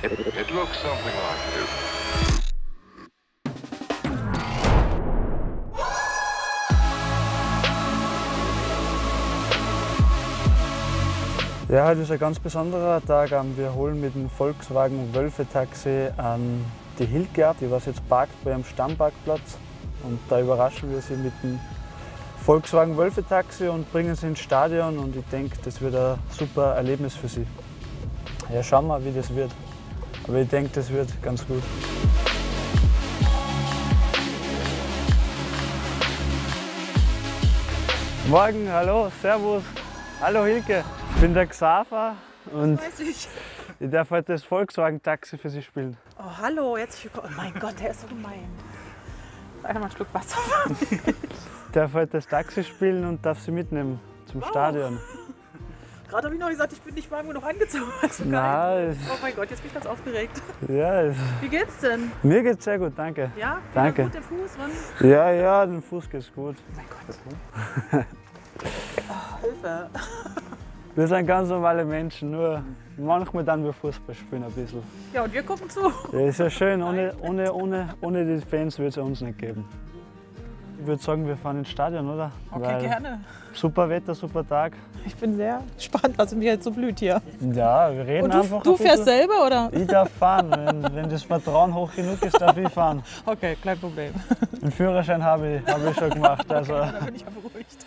It looks something like this. Ja, heute ist ein ganz besonderer Tag. Wir holen mit dem Volkswagen Wölfe-Taxi die Hilke ab. Die was jetzt parkt bei einem Stammparkplatz. Und da überraschen wir sie mit dem Volkswagen Wölfe-Taxi und bringen sie ins Stadion. Und ich denke, das wird ein super Erlebnis für sie. Ja, schauen wir, wie das wird. Aber ich denke, das wird ganz gut. Morgen, hallo, servus. Hallo Hilke. Ich bin der Xaver und ich darf heute das Volkswagen-Taxi für Sie spielen. Oh, hallo, herzlich willkommen. Oh mein Gott, der ist so gemein. Einfach mal ein Schluck Wasser. Ich darf heute das Taxi spielen und darf Sie mitnehmen zum Stadion. Gerade habe ich noch gesagt, ich bin nicht warm genug angezogen. Also Nein. Oh mein Gott, jetzt bin ich ganz aufgeregt. Ja, Wie geht's denn? Mir geht's sehr gut, danke. Ja? Danke. Gut der Fuß? Wann? Ja, den Fuß geht's gut. Oh mein Gott. Oh, Hilfe. Wir sind ganz normale Menschen, nur manchmal dann wir Fußball spielen ein bisschen. Ja, und wir gucken zu. Ja, ist ja schön, ohne die Fans wird es uns nicht geben. Ich würde sagen, wir fahren ins Stadion, oder? Okay, gerne. Super Wetter, super Tag. Ich bin sehr gespannt, was mir jetzt so blüht hier. Ja, wir reden und einfach. Du fährst selber, oder? Ich darf fahren, wenn das Vertrauen hoch genug ist, darf ich fahren. Okay, kein Problem. Den Führerschein habe ich schon gemacht. Also. Okay, da bin ich ja beruhigt.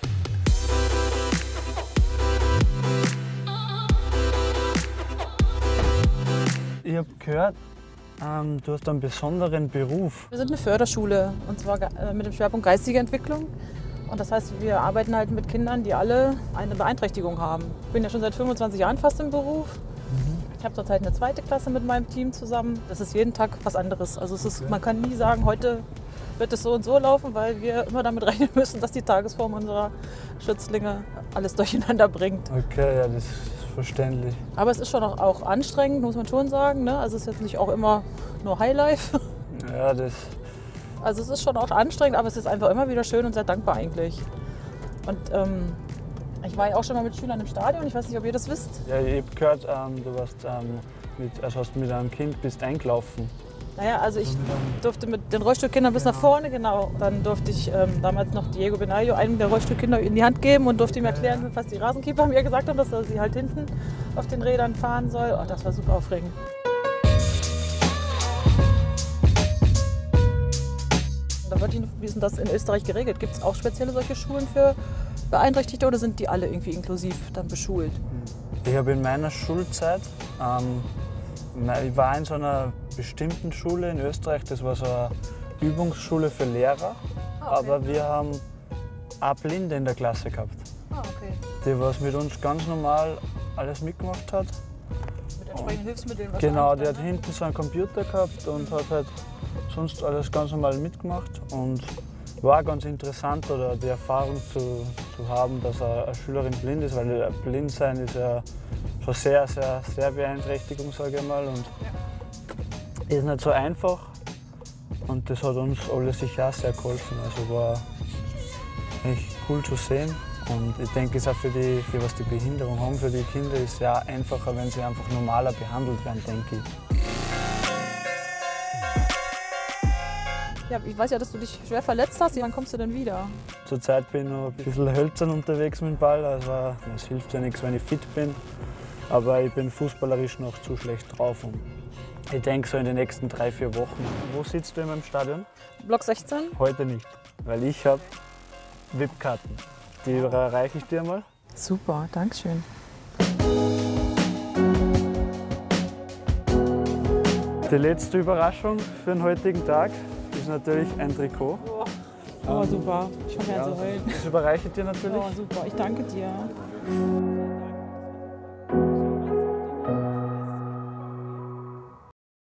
Ich habe gehört, du hast einen besonderen Beruf. Wir sind eine Förderschule, und zwar mit dem Schwerpunkt geistige Entwicklung. Und das heißt, wir arbeiten halt mit Kindern, die alle eine Beeinträchtigung haben. Ich bin ja schon seit 25 Jahren fast im Beruf. Ich habe zurzeit eine 2. Klasse mit meinem Team zusammen. Das ist jeden Tag was anderes. Also man kann nie sagen, heute wird es so und so laufen, weil wir immer damit rechnen müssen, dass die Tagesform unserer Schützlinge alles durcheinander bringt. Okay, ja, das ist verständlich. Aber es ist schon auch anstrengend, muss man schon sagen. Ne? Also es ist jetzt nicht auch immer nur Highlife. Ja, das... Also es ist schon auch anstrengend, aber es ist einfach immer wieder schön und sehr dankbar eigentlich. Und ich war ja auch schon mal mit Schülern im Stadion, ich weiß nicht, ob ihr das wisst. Ja, ich habe gehört, du warst hast mit einem Kind bist eingelaufen. Naja, also ich durfte mit den Rollstuhlkindern bis nach vorne, genau. Dann durfte ich damals noch Diego Benayo, einem der Rollstuhlkinder, in die Hand geben und durfte ihm erklären, was die Rasenkeeper mir gesagt haben, dass er sie halt hinten auf den Rädern fahren soll. Oh, das war super aufregend. Da wollte ich noch, wie ist denn das in Österreich geregelt? Gibt es auch spezielle solche Schulen für Beeinträchtigte oder sind die alle irgendwie inklusiv dann beschult? Ich habe in meiner Schulzeit, ich war in so einer bestimmten Schule in Österreich, das war so eine Übungsschule für Lehrer, aber wir haben eine Blinde in der Klasse gehabt. Ah, okay. Die was mit uns ganz normal alles mitgemacht hat. Mit entsprechenden Hilfsmitteln wahrscheinlich. Genau, die dann, hat hinten so einen Computer gehabt und hat halt sonst alles ganz normal mitgemacht und war ganz interessant, oder die Erfahrung zu haben, dass eine Schülerin blind ist, weil Blindsein ist ja schon sehr Beeinträchtigung, sage ich mal, und ist nicht so einfach und das hat uns alle sicher auch sehr geholfen, also war echt cool zu sehen. Und ich denke, es ist auch für was die Behinderung haben, für die Kinder ist es ja einfacher, wenn sie einfach normaler behandelt werden, denke ich. Ja, ich weiß ja, dass du dich schwer verletzt hast. Wann kommst du denn wieder? Zurzeit bin ich noch ein bisschen hölzern unterwegs mit dem Ball, also es hilft ja nichts, wenn ich fit bin. Aber ich bin fußballerisch noch zu schlecht drauf. Und ich denke so in den nächsten 3-4 Wochen. Wo sitzt du in meinem Stadion? Block 16? Heute nicht, weil ich habe VIP-Karten. Die erreiche ich dir mal. Super, danke schön. Die letzte Überraschung für den heutigen Tag ist natürlich ein Trikot. Oh, super. Ich fange an zu heulen. Das überreiche ich dir natürlich. Oh, super. Ich danke dir.